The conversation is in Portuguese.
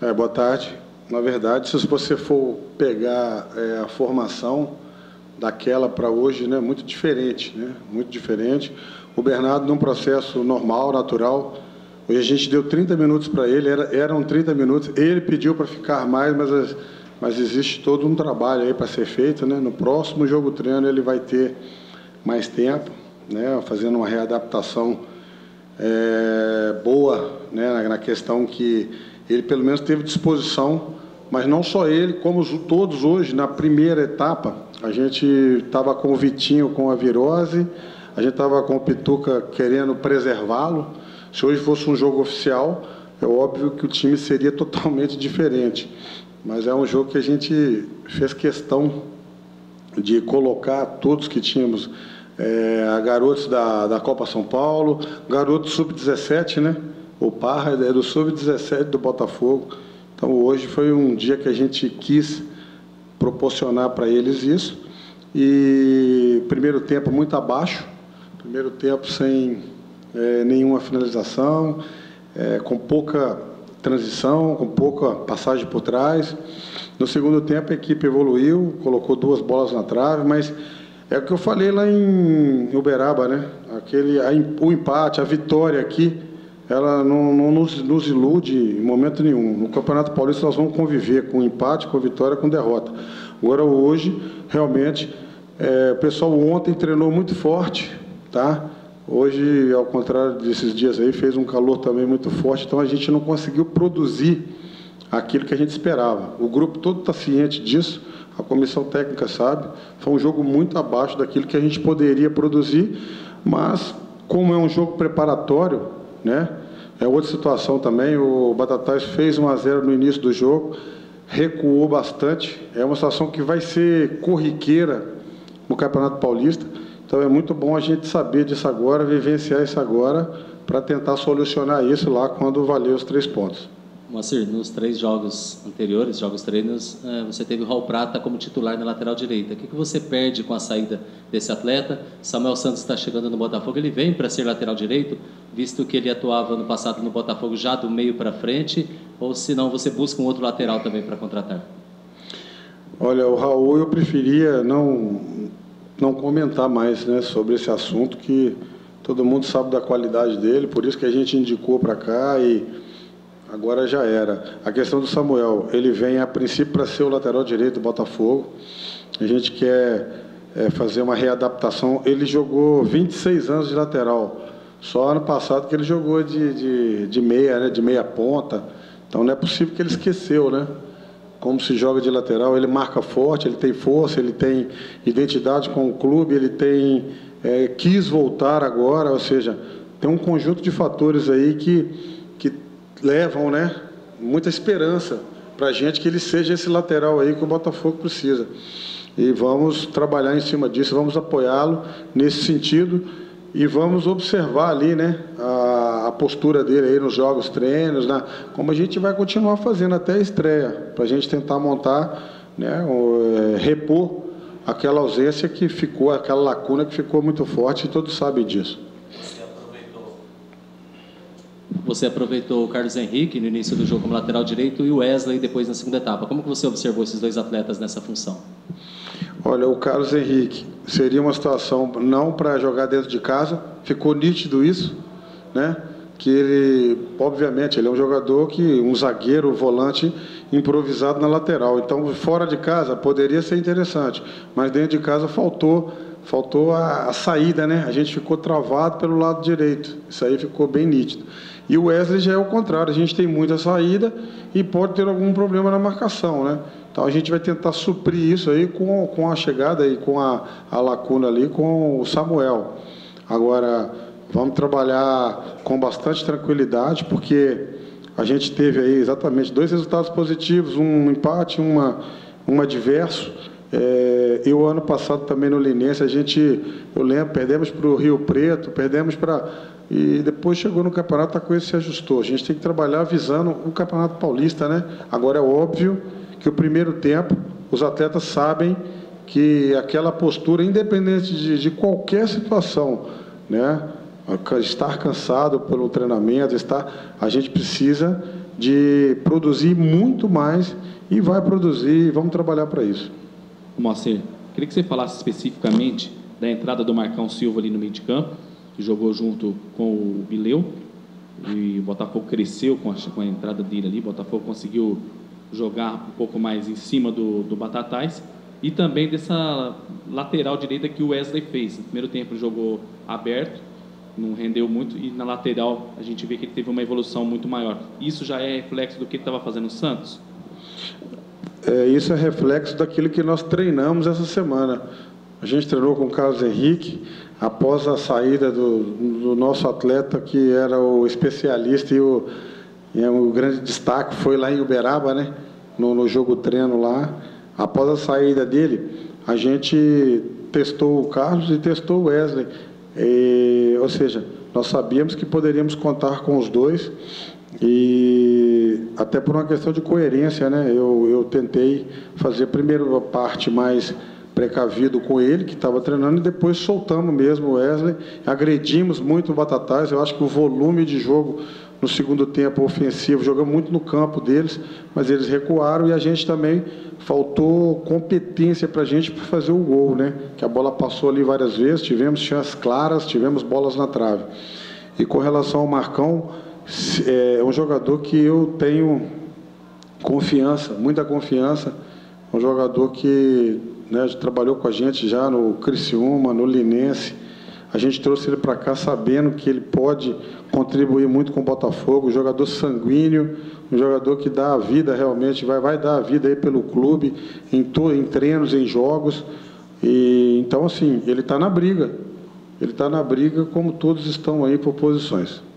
Boa tarde. Na verdade, se você for pegar a formação daquela para hoje, né, muito diferente, né? Muito diferente. O Bernardo, num processo normal, natural, hoje a gente deu 30 minutos para ele, eram 30 minutos, ele pediu para ficar mais, mas existe todo um trabalho aí para ser feito, né? No próximo jogo treino ele vai ter mais tempo, né, fazendo uma readaptação boa, né, na questão que ele pelo menos teve disposição, mas não só ele, como todos hoje, na primeira etapa, a gente estava com o Vitinho com a virose, a gente estava com o Pituca querendo preservá-lo. Se hoje fosse um jogo oficial, é óbvio que o time seria totalmente diferente, mas é um jogo que a gente fez questão de colocar todos que tínhamos, garotos da Copa São Paulo, garoto sub-17, né? O Parra é do sub-17 do Botafogo. Então, hoje foi um dia que a gente quis proporcionar para eles isso. E primeiro tempo muito abaixo, primeiro tempo sem nenhuma finalização, com pouca transição, com pouca passagem por trás. No segundo tempo, a equipe evoluiu, colocou 2 bolas na trave, mas é o que eu falei lá em Uberaba, né? O empate, a vitória aqui, ela não nos ilude em momento nenhum. No Campeonato Paulista nós vamos conviver com empate, com vitória, com derrota. Agora, hoje, realmente, o pessoal ontem treinou muito forte, tá? Hoje, ao contrário desses dias aí, fez um calor também muito forte, então a gente não conseguiu produzir aquilo que a gente esperava. O grupo todo está ciente disso, a comissão técnica sabe, foi um jogo muito abaixo daquilo que a gente poderia produzir, mas como é um jogo preparatório, né? É outra situação também, o Batatais fez 1-0 no início do jogo, recuou bastante, é uma situação que vai ser corriqueira no Campeonato Paulista, então é muito bom a gente saber disso agora, vivenciar isso agora, para tentar solucionar isso lá quando valer os 3 pontos. Moacir, nos 3 jogos anteriores, jogos treinos, você teve o Raul Prata como titular na lateral direita. O que você perde com a saída desse atleta? Samuel Santos está chegando no Botafogo, ele vem para ser lateral direito, visto que ele atuava no passado no Botafogo já do meio para frente, ou se não, você busca um outro lateral também para contratar? Olha, o Raul eu preferia não comentar mais, né, sobre esse assunto, que todo mundo sabe da qualidade dele, por isso que a gente indicou para cá e agora já era. A questão do Samuel, ele vem a princípio para ser o lateral direito do Botafogo. A gente quer fazer uma readaptação. Ele jogou 26 anos de lateral. Só ano passado que ele jogou de meia, né, de meia ponta. Então não é possível que ele esqueceu, né? Como se joga de lateral, ele marca forte, ele tem força, ele tem identidade com o clube, ele quis voltar agora, ou seja, tem um conjunto de fatores aí que levam, né, muita esperança para a gente que ele seja esse lateral aí que o Botafogo precisa. E vamos trabalhar em cima disso, vamos apoiá-lo nesse sentido e vamos observar ali, né, a postura dele aí nos jogos, treinos, como a gente vai continuar fazendo até a estreia, para a gente tentar montar, né, repor aquela ausência que ficou, aquela lacuna que ficou muito forte, e todos sabem disso. Você aproveitou o Carlos Henrique no início do jogo como lateral direito e o Wesley depois na segunda etapa. Como que você observou esses 2 atletas nessa função? Olha, o Carlos Henrique seria uma situação não para jogar dentro de casa, ficou nítido isso, né? Que ele, obviamente, ele é um jogador um zagueiro, volante improvisado na lateral. Então, fora de casa poderia ser interessante, mas dentro de casa faltou a saída, né? A gente ficou travado pelo lado direito. Isso aí ficou bem nítido. E o Wesley já é o contrário, a gente tem muita saída e pode ter algum problema na marcação, né? Então a gente vai tentar suprir isso aí com a chegada e com a lacuna ali com o Samuel. Agora, vamos trabalhar com bastante tranquilidade, porque a gente teve aí exatamente 2 resultados positivos, um empate, um adverso. Eu, ano passado, também no Linense, eu lembro, perdemos para o Rio Preto, e depois chegou no campeonato, a coisa se ajustou. A gente tem que trabalhar visando o Campeonato Paulista, né? Agora, é óbvio que o primeiro tempo, os atletas sabem que aquela postura, independente de qualquer situação, né? Estar cansado pelo treinamento, a gente precisa de produzir muito mais e vai produzir e vamos trabalhar para isso. Moacir, queria que você falasse especificamente da entrada do Marcão Silva ali no meio de campo, que jogou junto com o Bileu, e o Botafogo cresceu com a entrada dele ali, o Botafogo conseguiu jogar um pouco mais em cima do Batatais, e também dessa lateral direita que o Wesley fez. No primeiro tempo ele jogou aberto, não rendeu muito, e na lateral a gente vê que ele teve uma evolução muito maior. Isso já é reflexo do que ele estava fazendo no Santos? Isso é reflexo daquilo que nós treinamos essa semana. A gente treinou com o Carlos Henrique, após a saída do nosso atleta, que era o especialista e o grande destaque foi lá em Uberaba, né? No jogo treino lá. Após a saída dele, a gente testou o Carlos e testou o Wesley. Ou seja, nós sabíamos que poderíamos contar com os dois, e até por uma questão de coerência, né? Eu tentei fazer primeiro a parte mais precavido com ele, que estava treinando, e depois soltamos mesmo o Wesley, agredimos muito o Batatais. Eu acho que o volume de jogo no segundo tempo ofensivo, jogamos muito no campo deles, mas eles recuaram, e a gente também faltou competência para a gente para fazer o gol, né? Que a bola passou ali várias vezes, tivemos chances claras, tivemos bolas na trave. E com relação ao Marcão, é um jogador que eu tenho confiança, muita confiança, um jogador que, né, trabalhou com a gente já no Criciúma, no Linense. A gente trouxe ele para cá sabendo que ele pode contribuir muito com o Botafogo, um jogador sanguíneo, um jogador que dá a vida realmente, vai dar a vida aí pelo clube, em treinos, em jogos. E então, assim, ele está na briga como todos estão aí por posições.